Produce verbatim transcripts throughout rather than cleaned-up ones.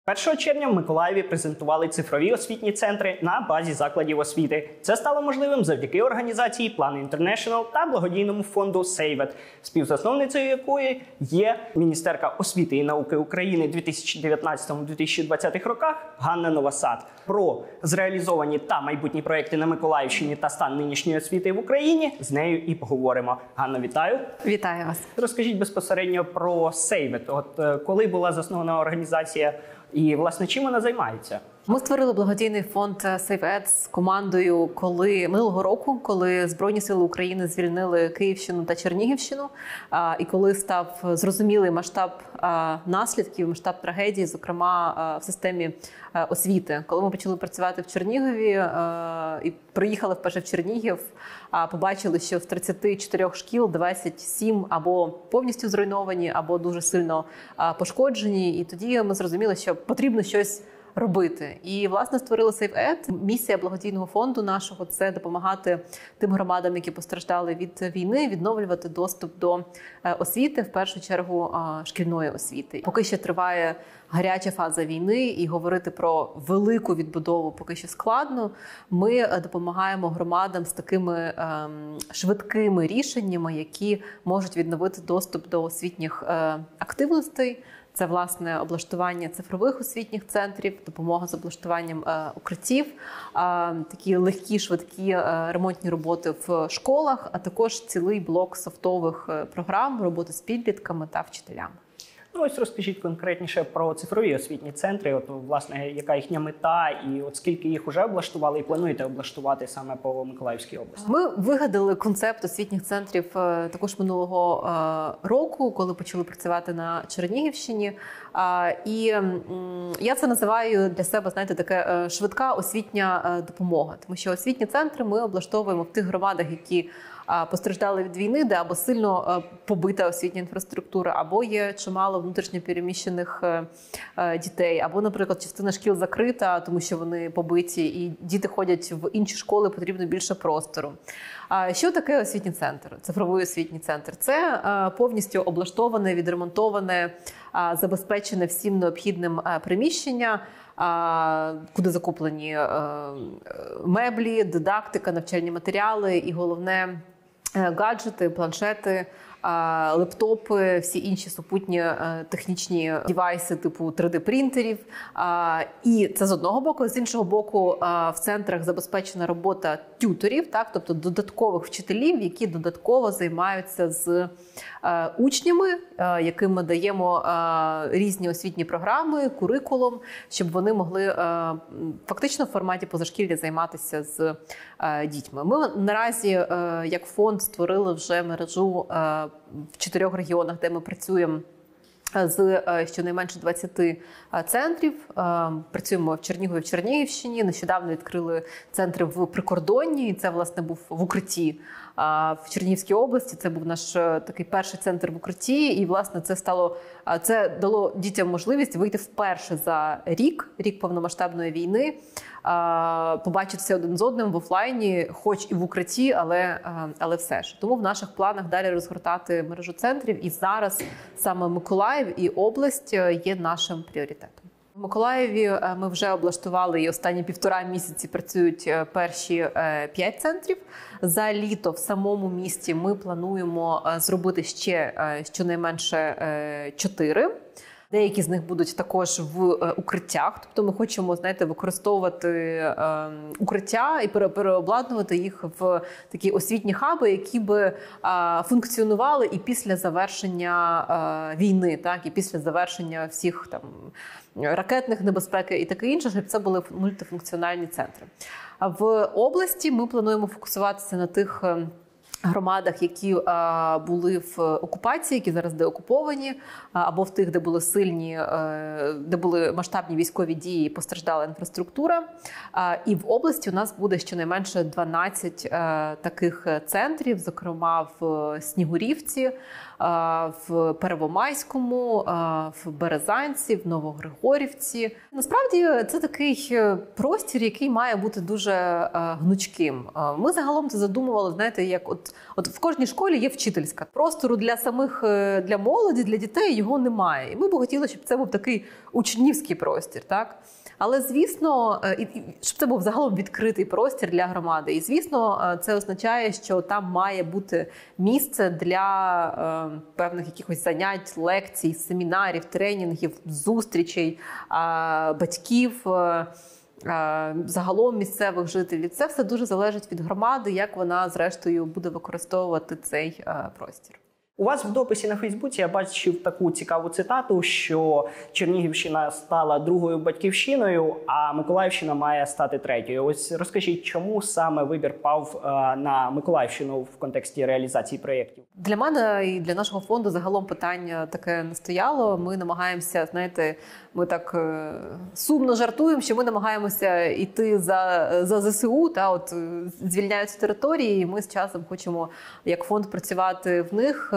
першого червня в Миколаєві презентували цифрові освітні центри на базі закладів освіти. Це стало можливим завдяки організації Plan International та благодійному фонду Сейвет, співзасновницею якої є міністерка освіти і науки України дві тисячі дев'ятнадцятому - дві тисячі двадцятому роках Ганна Новосад. Про зреалізовані та майбутні проекти на Миколаївщині та стан нинішньої освіти в Україні з нею і поговоримо. Ганна, вітаю. Вітаю вас. Розкажіть безпосередньо про Сейвет. От коли була заснована організація і, власне, чим вона займається? Ми створили благодійний фонд Сейвет з командою, коли минулого року, коли Збройні сили України звільнили Київщину та Чернігівщину, і коли став зрозумілий масштаб наслідків, масштаб трагедії, зокрема в системі освіти. Коли ми почали працювати в Чернігові і приїхали вперше в Чернігів, побачили, що з тридцяти чотирьох шкіл двадцять сім або повністю зруйновані, або дуже сильно пошкоджені. І тоді ми зрозуміли, що потрібно щось робити. І, власне, створили Сейвет. Місія благодійного фонду нашого – це допомагати тим громадам, які постраждали від війни, відновлювати доступ до освіти, в першу чергу шкільної освіти. Поки що триває гаряча фаза війни, і говорити про велику відбудову поки що складно. Ми допомагаємо громадам з такими ем, швидкими рішеннями, які можуть відновити доступ до освітніх е, активностей. Це, власне, облаштування цифрових освітніх центрів, допомога з облаштуванням е, укриттів, е, такі легкі, швидкі е, ремонтні роботи в школах, а також цілий блок софтових програм, роботи з підлітками та вчителями. Ну, ось розкажіть конкретніше про цифрові освітні центри, от, власне, яка їхня мета і от скільки їх вже облаштували і плануєте облаштувати саме по Миколаївській області? Ми вигадали концепт освітніх центрів також минулого року, коли почали працювати на Чернігівщині. І я це називаю для себе, знаєте, таке швидка освітня допомога. Тому що освітні центри ми облаштовуємо в тих громадах, які постраждали від війни, де або сильно побита освітня інфраструктура, або є чимало внутрішньо переміщених дітей, або, наприклад, частина шкіл закрита, тому що вони побиті, і діти ходять в інші школи, потрібно більше простору. Що таке освітній центр, цифровий освітній центр? Це повністю облаштоване, відремонтоване, забезпечене всім необхідним приміщення, куди закуплені меблі, дидактика, навчальні матеріали і, головне, гаджети, планшети, лептопи, всі інші супутні технічні девайси типу три де принтерів. І це з одного боку. З іншого боку, в центрах забезпечена робота тюторів, так, тобто додаткових вчителів, які додатково займаються з учнями, яким ми даємо різні освітні програми, курикулум, щоб вони могли фактично в форматі позашкілля займатися з дітьми. Ми наразі, як фонд, створили вже мережу в чотирьох регіонах, де ми працюємо з щонайменше двадцяти центрів. Працюємо в Чернігові, в Чернігівщині. Нещодавно відкрили центри в Прикордонні, і це, власне, був в укритті в Чернігівській області. Це був наш такий перший центр в укритті, і, власне, це стало, це дало дітям можливість вийти вперше за рік, рік повномасштабної війни, побачитися один з одним в офлайні, хоч і в укритті, але, але все ж. Тому в наших планах далі розгортати мережу центрів, і зараз саме Миколаїв і область є нашим пріоритетом. В Миколаєві ми вже облаштували, і останні півтора місяці працюють перші п'ять центрів. За літо в самому місті ми плануємо зробити ще щонайменше чотири. Деякі з них будуть також в укриттях, тобто ми хочемо, знаєте, використовувати е, укриття і переобладнувати їх в такі освітні хаби, які би е, функціонували і після завершення е, війни, так, і після завершення всіх там ракетних небезпек і таке інше, щоб це були мультифункціональні центри. А в області ми плануємо фокусуватися на тих громадах, які а, були в окупації, які зараз деокуповані, а, або в тих, де були сильні, а, де були масштабні військові дії і постраждала інфраструктура. А, і в області у нас буде щонайменше дванадцять а, таких центрів, зокрема в Снігурівці, в Первомайському, в Березанці, в Новогригорівці. Насправді це такий простір, який має бути дуже гнучким. Ми загалом це задумували, знаєте, як от, от в кожній школі є вчительська. Простору для самих, для молоді, для дітей його немає. І ми б хотіли, щоб це був такий учнівський простір, так? Але, звісно, щоб це був загалом відкритий простір для громади. І, звісно, це означає, що там має бути місце для е, певних якихось занять, лекцій, семінарів, тренінгів, зустрічей, е, батьків, е, е, загалом місцевих жителів. Це все дуже залежить від громади, як вона, зрештою, буде використовувати цей е, простір. У вас в дописі на Фейсбуці я бачив таку цікаву цитату, що Чернігівщина стала другою батьківщиною, а Миколаївщина має стати третьою. Ось розкажіть, чому саме вибір пав на Миколаївщину в контексті реалізації проєктів? Для мене і для нашого фонду загалом питання таке не стояло. Ми намагаємося, знаєте, ми так сумно жартуємо, що ми намагаємося йти за, за зе се у, та от звільняються території, і ми з часом хочемо як фонд працювати в них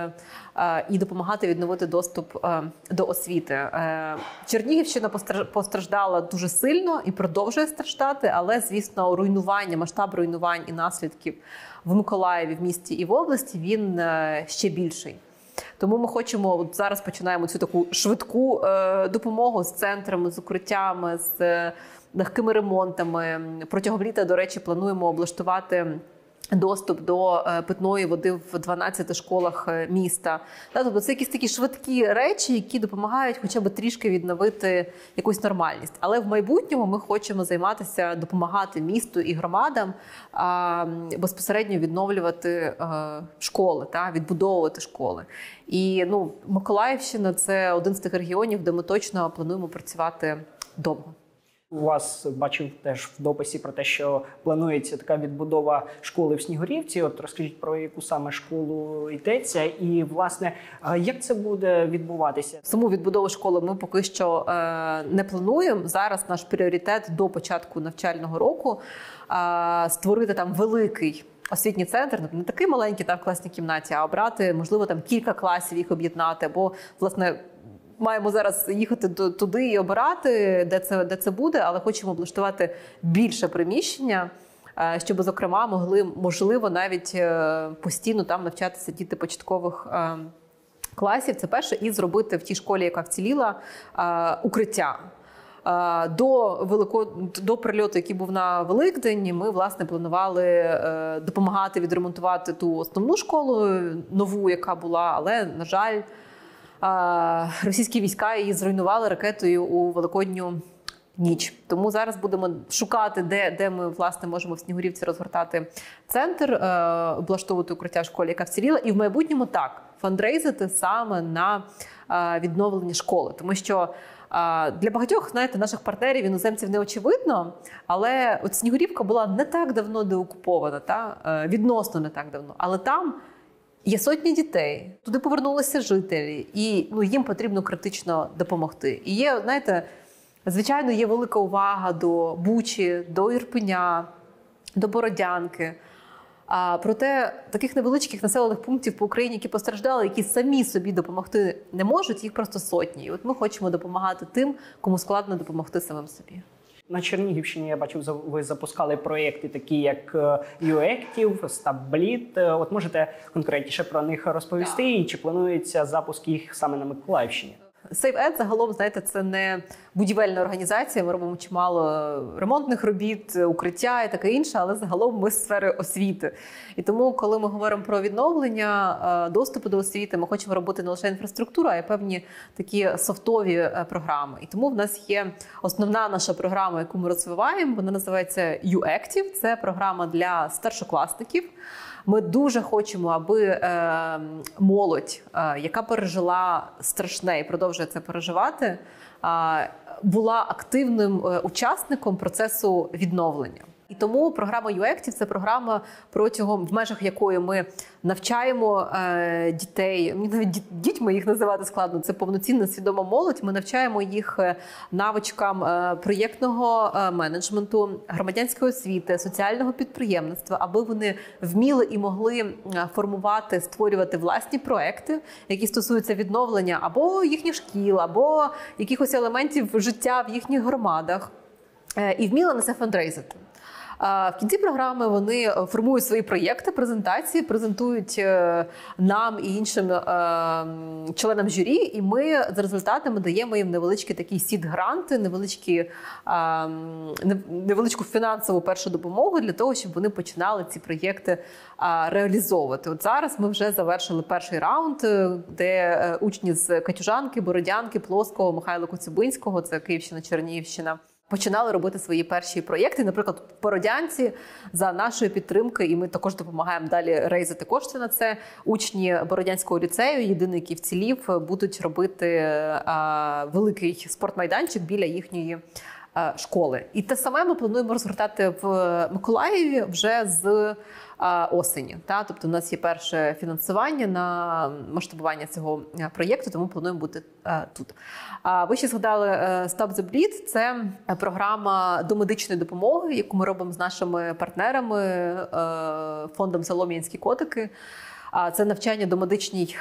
і допомагати відновити доступ до освіти. Чернігівщина постраждала дуже сильно і продовжує страждати, але, звісно, руйнування, масштаб руйнувань і наслідків в Миколаєві, в місті і в області, він ще більший. Тому ми хочемо, от зараз починаємо цю таку швидку е, допомогу з центрами, з укриттями, з е, легкими ремонтами. Протягом літа, до речі, плануємо облаштувати доступ до питної води в дванадцяти школах міста. Тобто це якісь такі швидкі речі, які допомагають хоча б трішки відновити якусь нормальність. Але в майбутньому ми хочемо займатися, допомагати місту і громадам а, безпосередньо відновлювати а, школи, та, відбудовувати школи. І ну, Миколаївщина – це один з тих регіонів, де ми точно плануємо працювати довго. У вас бачив теж в дописі про те, що планується така відбудова школи в Снігурівці. От розкажіть, про яку саме школу йдеться і, власне, як це буде відбуватися? Саму відбудову школи ми поки що е, не плануємо. Зараз наш пріоритет до початку навчального року е, створити там великий освітній центр, не такий маленький там в класній кімнаті, а обрати, можливо, там кілька класів, їх об'єднати, або, власне, маємо зараз їхати туди і обирати, де це, де це буде, але хочемо облаштувати більше приміщення, щоб, зокрема, могли, можливо, навіть постійно там навчатися діти початкових класів. Це перше. І зробити в тій школі, яка вціліла, укриття. До, велико... До прильоту, який був на Великдень, ми, власне, планували допомагати відремонтувати ту основну школу, нову, яка була, але, на жаль, російські війська її зруйнували ракетою у Великодню ніч. Тому зараз будемо шукати, де, де ми, власне, можемо в Снігурівці розгортати центр, е, облаштовувати укриття в школі, яка вціліла. І в майбутньому так, фандрейзити саме на е, відновлення школи. Тому що е, для багатьох, знаєте, наших партнерів, іноземців не очевидно, але от Снігурівка була не так давно деокупована, та? Е, відносно не так давно. Але там є сотні дітей, туди повернулися жителі, і ну, їм потрібно критично допомогти. І є, знаєте, звичайно, є велика увага до Бучі, до Ірпеня, до Бородянки. А, проте таких невеличких населених пунктів по Україні, які постраждали, які самі собі допомогти не можуть, їх просто сотні. І от ми хочемо допомагати тим, кому складно допомогти самим собі. На Чернігівщині, я бачив, ви запускали проєкти такі, як YouActive, StopBleed. От можете конкретніше про них розповісти? І чи планується запуск їх саме на Миколаївщині? SaveEd, загалом, знаєте, це не будівельна організація, ми робимо чимало ремонтних робіт, укриття і таке інше, але загалом ми з сфери освіти. І тому, коли ми говоримо про відновлення доступу до освіти, ми хочемо робити не лише інфраструктуру, а й певні такі софтові програми. І тому в нас є основна наша програма, яку ми розвиваємо, вона називається YouActive, це програма для старшокласників. Ми дуже хочемо, аби е, молодь, е, яка пережила страшне і продовжує це переживати, е, була активним е, учасником процесу відновлення. І тому програма ю-ектів – це програма, протягом в межах якої ми навчаємо е, дітей, навіть дітьми їх називати складно, це повноцінна свідома молодь. Ми навчаємо їх навичкам е, проєктного е, менеджменту, громадянської освіти, соціального підприємництва, аби вони вміли і могли формувати, створювати власні проекти, які стосуються відновлення або їхніх шкіл, або якихось елементів життя в їхніх громадах, е, і вміли на це фандрейзити. В кінці програми вони формують свої проєкти, презентації, презентують нам і іншим членам журі, і ми за результатами даємо їм невеличкі такі сід-гранти, невеличкі, невеличку фінансову першу допомогу для того, щоб вони починали ці проєкти реалізовувати. От зараз ми вже завершили перший раунд, де учні з Катюжанки, Бородянки, Плоского, Михайла Коцюбинського, це Київщина, Чернігівщина, починали робити свої перші проєкти. Наприклад, в Бородянці за нашої підтримки, і ми також допомагаємо далі рейзити кошти на це, учні Бородянського ліцею, єдиний, який вцілів, будуть робити а, великий спортмайданчик біля їхньої а, школи. І те саме ми плануємо розгортати в Миколаєві вже з а, осені. Та? Тобто у нас є перше фінансування на масштабування цього проєкту, тому плануємо бути а, тут. А ви ще згадали Stop the Bleed. Це програма домедичної допомоги, яку ми робимо з нашими партнерами, фондом «Солом'янські котики». Це навчання домедичній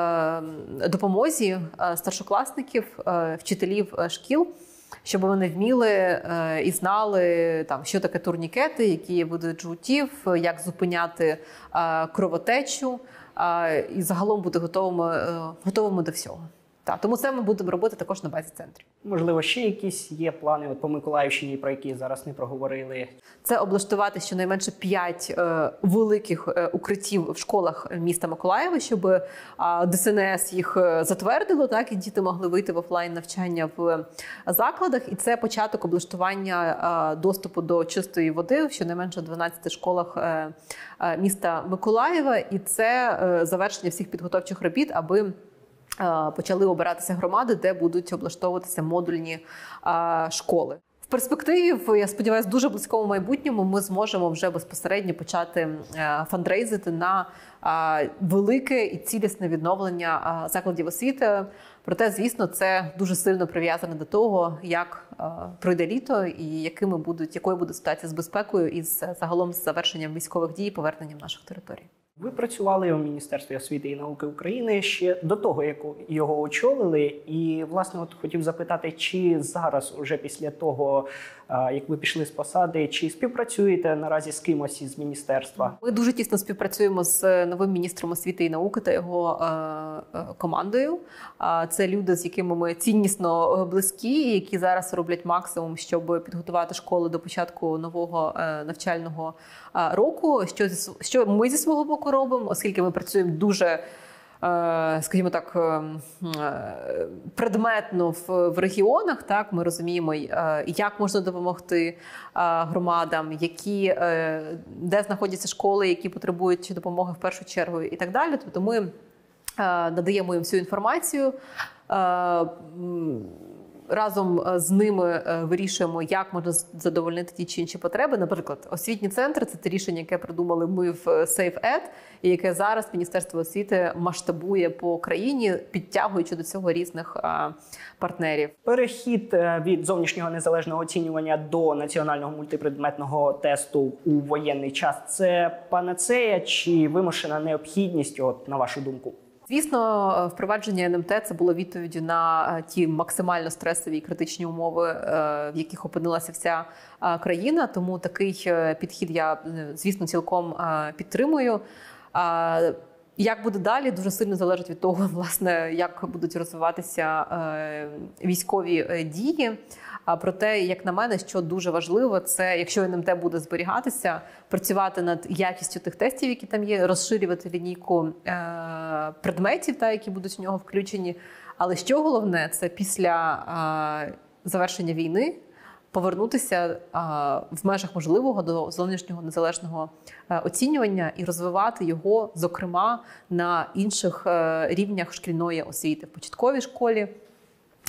допомозі старшокласників, вчителів шкіл, щоб вони вміли і знали, там, що таке турнікети, які є види джгутів, як зупиняти кровотечу, і загалом бути готовими, готовими до всього. Так, тому це ми будемо робити також на базі центрів. Можливо, ще якісь є плани от по Миколаївщині, про які зараз не проговорили? Це облаштувати щонайменше п'ять е, великих е, укриттів в школах міста Миколаєва, щоб е, ДСНС їх затвердило, так, і діти могли вийти в офлайн навчання в закладах. І це початок облаштування е, доступу до чистої води в щонайменше дванадцяти школах е, е, міста Миколаєва. І це е, завершення всіх підготовчих робіт, аби почали обиратися громади, де будуть облаштовуватися модульні а, школи. В перспективі, я сподіваюся, в дуже близькому майбутньому ми зможемо вже безпосередньо почати а, фандрейзити на а, велике і цілісне відновлення а, закладів освіти. Проте, звісно, це дуже сильно прив'язане до того, як а, пройде літо і якими будуть, якою буде ситуація з безпекою і з, загалом з завершенням військових дій і поверненням наших територій. Ви працювали у Міністерстві освіти і науки України ще до того, як його очолили. І, власне, от хотів запитати, чи зараз, уже після того, як ви пішли з посади, чи співпрацюєте наразі з кимось із міністерства? Ми дуже тісно співпрацюємо з новим міністром освіти і науки та його е, командою. Це люди, з якими ми ціннісно близькі, які зараз роблять максимум, щоб підготувати школи до початку нового е, навчального року. Що, що ми зі свого боку робимо, оскільки ми працюємо дуже, скажімо так, предметно в, в регіонах, так, ми розуміємо, як можна допомогти громадам, які, де знаходяться школи, які потребують допомоги в першу чергу і так далі. Тобто ми надаємо їм всю інформацію, разом з ними вирішуємо, як можна задовольнити ті чи інші потреби. Наприклад, освітні центри – це те рішення, яке придумали ми в SafeEd, і яке зараз Міністерство освіти масштабує по країні, підтягуючи до цього різних партнерів. Перехід від зовнішнього незалежного оцінювання до національного мультипредметного тесту у воєнний час – це панацея чи вимушена необхідність, от, на вашу думку? Звісно, впровадження ен ем те – це було відповіддю на ті максимально стресові і критичні умови, в яких опинилася вся країна. Тому такий підхід я, звісно, цілком підтримую. Як буде далі, дуже сильно залежить від того, власне, як будуть розвиватися військові дії. А проте, як на мене, що дуже важливо, це, якщо ен ем те буде зберігатися, працювати над якістю тих тестів, які там є, розширювати лінійку е- предметів, та, які будуть в нього включені. Але що головне, це після е- завершення війни повернутися е- в межах можливого до зовнішнього незалежного е- оцінювання і розвивати його, зокрема, на інших е- рівнях шкільної освіти, в початковій школі,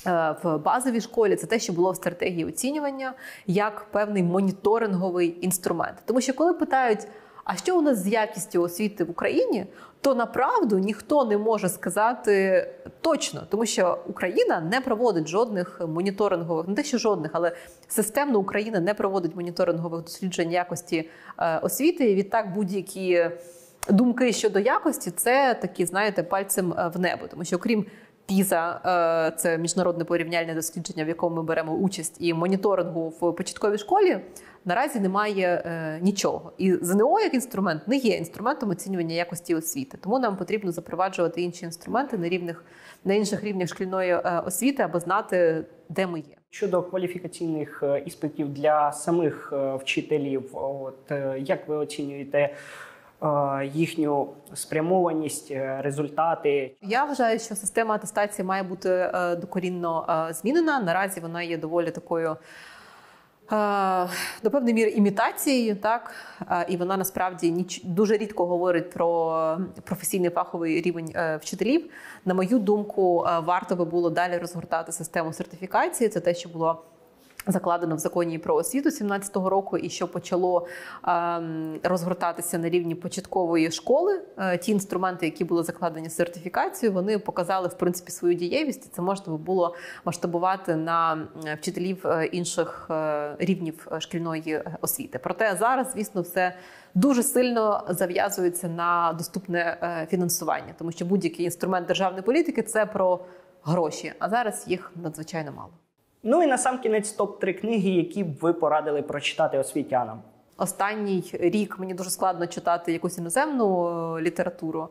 в базовій школі, це те, що було в стратегії оцінювання, як певний моніторинговий інструмент. Тому що коли питають, а що у нас з якістю освіти в Україні, то направду ніхто не може сказати точно, тому що Україна не проводить жодних моніторингових, не те, що жодних, але системно Україна не проводить моніторингових досліджень якості освіти. І відтак будь-які думки щодо якості – це такі, знаєте, пальцем в небо. Тому що окрім піза – це міжнародне порівняльне дослідження, в якому ми беремо участь, і моніторингу в початковій школі, наразі немає е, нічого. І ЗНО як інструмент не є інструментом оцінювання якості освіти. Тому нам потрібно запроваджувати інші інструменти на рівних, на інших рівнях шкільної е, освіти, аби знати, де ми є. Щодо кваліфікаційних іспитів для самих вчителів, от як ви оцінюєте їхню спрямованість, результати? Я вважаю, що система атестації має бути докорінно змінена. Наразі вона є доволі такою до певної міри імітацією, так, і вона насправді ніч дуже рідко говорить про професійний фаховий рівень вчителів. На мою думку, варто би було далі розгортати систему сертифікації. Це те, що було закладено в законі про освіту сімнадцятого року і що почало е, розгортатися на рівні початкової школи. Е, ті інструменти, які були закладені з сертифікацією, вони показали, в принципі, свою дієвість. І це можна було масштабувати на вчителів інших е, рівнів шкільної освіти. Проте зараз, звісно, все дуже сильно зав'язується на доступне е, фінансування, тому що будь-який інструмент державної політики – це про гроші, а зараз їх надзвичайно мало. Ну і насамкінець топ три книги, які б ви порадили прочитати освітянам. Останній рік мені дуже складно читати якусь іноземну літературу.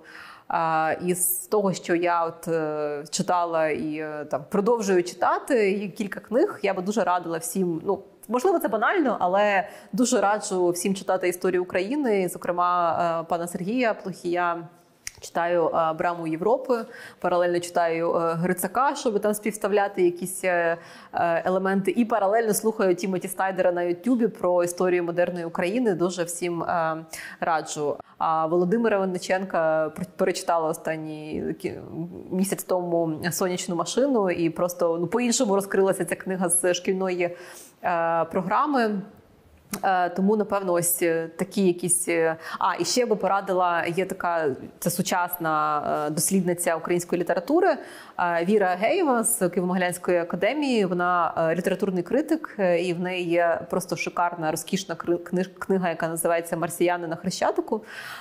І з того, що я от читала і там продовжую читати, і кілька книг, я би дуже радила всім, ну, можливо, це банально, але дуже раджу всім читати історію України, зокрема, пана Сергія Плохія. Читаю а, «Браму Європи», паралельно читаю а, Грицака, щоб там співставляти якісь а, елементи. І паралельно слухаю Тімоті Снайдера на Ютубі про історію модерної України. Дуже всім а, раджу. А Володимира Винниченка перечитала останній місяць тому «Сонячну машину» і просто ну, по-іншому розкрилася ця книга з шкільної а, програми. Тому, напевно, ось такі якісь... А, і ще би порадила, є така, це сучасна дослідниця української літератури Віра Агеєва з Києво-Могилянської академії. Вона літературний критик, і в неї є просто шикарна, розкішна книга, яка називається «Марсіяни на Хрещатику».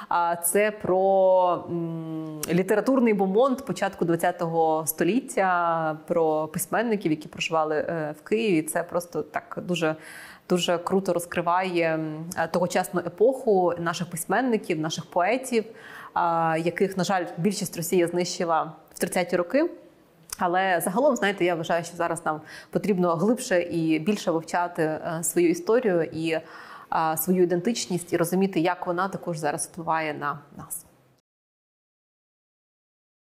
Це про літературний бомонд початку ХХ століття, про письменників, які проживали в Києві. Це просто так дуже... дуже круто розкриває тогочасну епоху наших письменників, наших поетів, яких, на жаль, більшість Росія знищила в тридцяті роки. Але загалом, знаєте, я вважаю, що зараз нам потрібно глибше і більше вивчати свою історію і свою ідентичність і розуміти, як вона також зараз впливає на нас.